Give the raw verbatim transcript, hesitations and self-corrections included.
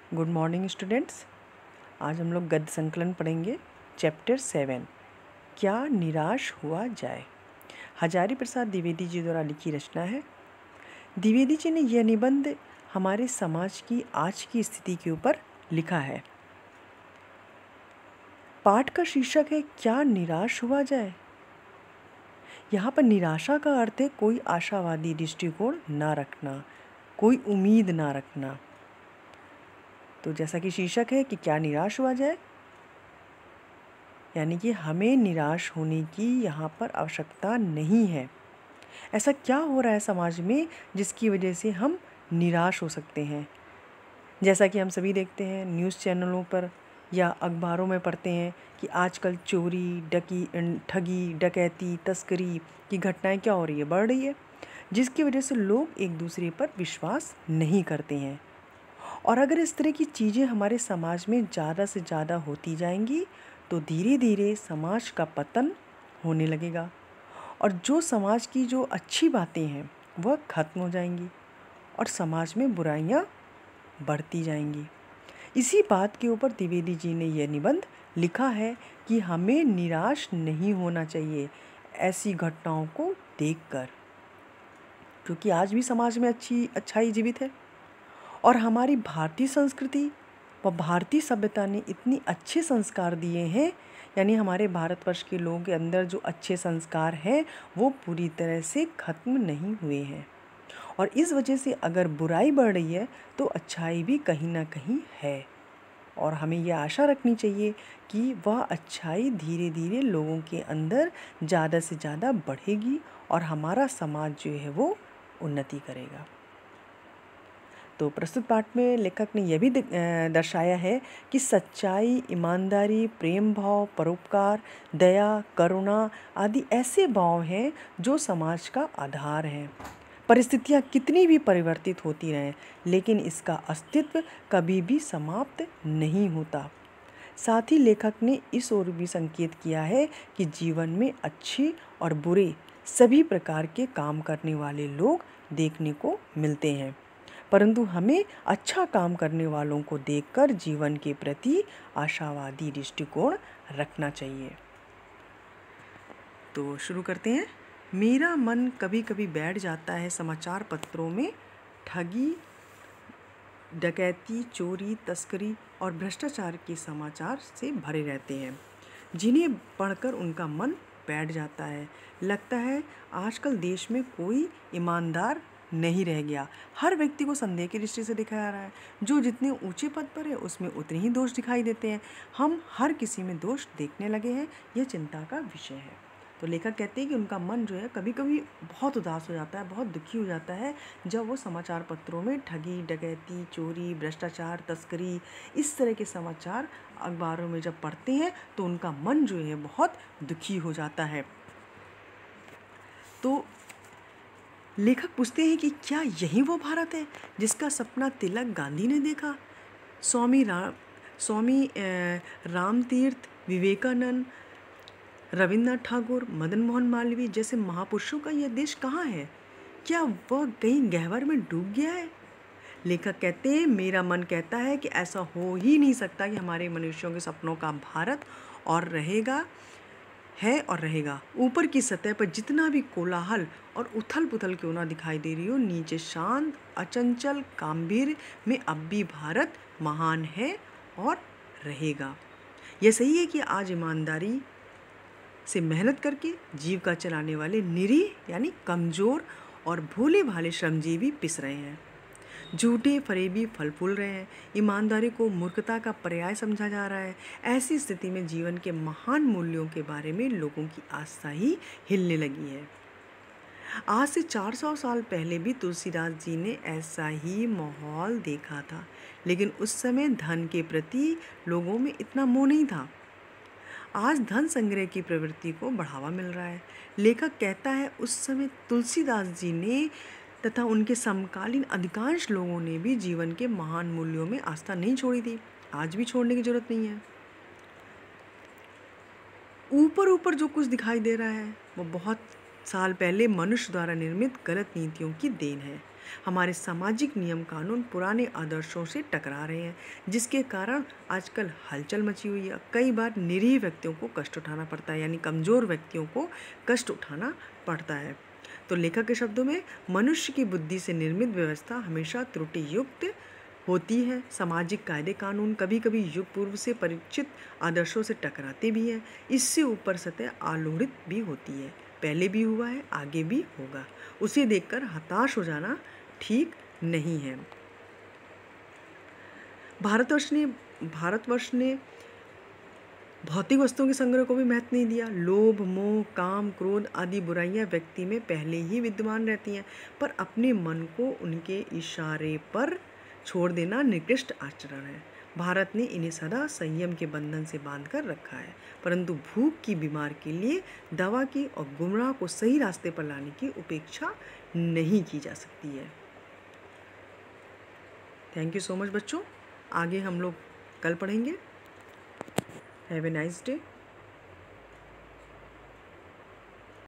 Good morning students. आज हम लोग गद्य संकलन पढ़ेंगे। चैप्टर सेवन, क्या निराश हुआ जाए। हजारी प्रसाद द्विवेदी जी द्वारा लिखी रचना है। द्विवेदी जी ने यह निबंध हमारे समाज की आज की स्थिति के ऊपर लिखा है। पाठ का शीर्षक है क्या निराश हुआ जाए। यहाँ पर निराशा का अर्थ है कोई आशावादी दृष्टिकोण ना रखना, कोई उम्मीद ना रखना। तो जैसा कि शीर्षक है कि क्या निराश हुआ जाए, यानी कि हमें निराश होने की यहाँ पर आवश्यकता नहीं है। ऐसा क्या हो रहा है समाज में जिसकी वजह से हम निराश हो सकते हैं। जैसा कि हम सभी देखते हैं न्यूज़ चैनलों पर या अखबारों में पढ़ते हैं कि आजकल चोरी, डकी ठगी, डकैती, तस्करी की घटनाएं क्या हो रही है, बढ़ रही है, जिसकी वजह से लोग एक दूसरे पर विश्वास नहीं करते हैं। और अगर इस तरह की चीज़ें हमारे समाज में ज़्यादा से ज़्यादा होती जाएंगी तो धीरे धीरे समाज का पतन होने लगेगा और जो समाज की जो अच्छी बातें हैं वह खत्म हो जाएंगी और समाज में बुराइयां बढ़ती जाएंगी। इसी बात के ऊपर द्विवेदी जी ने यह निबंध लिखा है कि हमें निराश नहीं होना चाहिए ऐसी घटनाओं को देखकर, क्योंकि आज भी समाज में अच्छी अच्छाई जीवित है और हमारी भारतीय संस्कृति व भारतीय सभ्यता ने इतनी अच्छे संस्कार दिए हैं, यानी हमारे भारतवर्ष के लोगों के अंदर जो अच्छे संस्कार हैं वो पूरी तरह से खत्म नहीं हुए हैं। और इस वजह से अगर बुराई बढ़ रही है तो अच्छाई भी कहीं ना कहीं है और हमें यह आशा रखनी चाहिए कि वह अच्छाई धीरे धीरे लोगों के अंदर ज़्यादा से ज़्यादा बढ़ेगी और हमारा समाज जो है वो उन्नति करेगा। तो प्रस्तुत पाठ में लेखक ने यह भी दर्शाया है कि सच्चाई, ईमानदारी, प्रेम भाव, परोपकार, दया, करुणा आदि ऐसे भाव हैं जो समाज का आधार हैं। परिस्थितियाँ कितनी भी परिवर्तित होती रहें लेकिन इसका अस्तित्व कभी भी समाप्त नहीं होता। साथ ही लेखक ने इस ओर भी संकेत किया है कि जीवन में अच्छे और बुरे सभी प्रकार के काम करने वाले लोग देखने को मिलते हैं, परंतु हमें अच्छा काम करने वालों को देखकर जीवन के प्रति आशावादी दृष्टिकोण रखना चाहिए। तो शुरू करते हैं। मेरा मन कभी कभी बैठ जाता है समाचार पत्रों में ठगी, डकैती, चोरी, तस्करी और भ्रष्टाचार के समाचार से भरे रहते हैं, जिन्हें पढ़कर उनका मन बैठ जाता है। लगता है आजकल देश में कोई ईमानदार नहीं रह गया। हर व्यक्ति को संदेह की दृष्टि से देखा जा रहा है। जो जितने ऊंचे पद पर है उसमें उतने ही दोष दिखाई देते हैं। हम हर किसी में दोष देखने लगे हैं। यह चिंता का विषय है। तो लेखक कहते हैं कि उनका मन जो है कभी कभी बहुत उदास हो जाता है, बहुत दुखी हो जाता है जब वो समाचार पत्रों में ठगी, डकैती, चोरी, भ्रष्टाचार, तस्करी इस तरह के समाचार अखबारों में जब पढ़ते हैं तो उनका मन जो है बहुत दुखी हो जाता है। तो लेखक पूछते हैं कि क्या यही वो भारत है जिसका सपना तिलक गांधी ने देखा। स्वामी राम स्वामी रामतीर्थ, विवेकानंद, रविन्द्रनाथ ठाकुर, मदन मोहन मालवीय जैसे महापुरुषों का यह देश कहाँ है? क्या वह कहीं गहवर में डूब गया है? लेखक कहते हैं मेरा मन कहता है कि ऐसा हो ही नहीं सकता कि हमारे मनुष्यों के सपनों का भारत और रहेगा है और रहेगा। ऊपर की सतह पर जितना भी कोलाहल और उथल पुथल क्यों ना दिखाई दे रही हो, नीचे शांत, अचंचल, गंभीर में अब भी भारत महान है और रहेगा। यह सही है कि आज ईमानदारी से मेहनत करके जीविका चलाने वाले निरीह यानी कमज़ोर और भोले भाले श्रमजीवी पिस रहे हैं। झूठे फरेबी फल फूल रहे हैं। ईमानदारी को मूर्खता का पर्याय समझा जा रहा है। ऐसी स्थिति में जीवन के महान मूल्यों के बारे में लोगों की आस्था ही हिलने लगी है। आज से चार सौ साल पहले भी तुलसीदास जी ने ऐसा ही माहौल देखा था, लेकिन उस समय धन के प्रति लोगों में इतना मोह नहीं था। आज धन संग्रह की प्रवृत्ति को बढ़ावा मिल रहा है। लेखक कहता है उस समय तुलसीदास जी ने तथा उनके समकालीन अधिकांश लोगों ने भी जीवन के महान मूल्यों में आस्था नहीं छोड़ी थी। आज भी छोड़ने की जरूरत नहीं है। ऊपर ऊपर जो कुछ दिखाई दे रहा है वो बहुत साल पहले मनुष्य द्वारा निर्मित गलत नीतियों की देन है। हमारे सामाजिक नियम कानून पुराने आदर्शों से टकरा रहे हैं, जिसके कारण आजकल हलचल मची हुई है। कई बार निरीह व्यक्तियों को कष्ट उठाना पड़ता है, यानी कमज़ोर व्यक्तियों को कष्ट उठाना पड़ता है। तो लेखक के शब्दों में, मनुष्य की बुद्धि से निर्मित व्यवस्था हमेशा त्रुटि युक्त होती है। सामाजिक कायदे कानून कभी कभी युग पूर्व से परिचित आदर्शों से टकराते भी हैं। इससे ऊपर सतह आलोड़ित भी होती है, पहले भी हुआ है, आगे भी होगा। उसे देखकर हताश हो जाना ठीक नहीं है। भारतवर्ष ने भारतवर्ष ने भौतिक वस्तुओं के संग्रह को भी महत्व नहीं दिया। लोभ, मोह, काम, क्रोध आदि बुराइयां व्यक्ति में पहले ही विद्यमान रहती हैं, पर अपने मन को उनके इशारे पर छोड़ देना निकृष्ट आचरण है। भारत ने इन्हें सदा संयम के बंधन से बांध कर रखा है, परंतु भूख की बीमार के लिए दवा की और गुमराह को सही रास्ते पर लाने की उपेक्षा नहीं की जा सकती है। थैंक यू सो मच बच्चों। आगे हम लोग कल पढ़ेंगे। Have a nice day.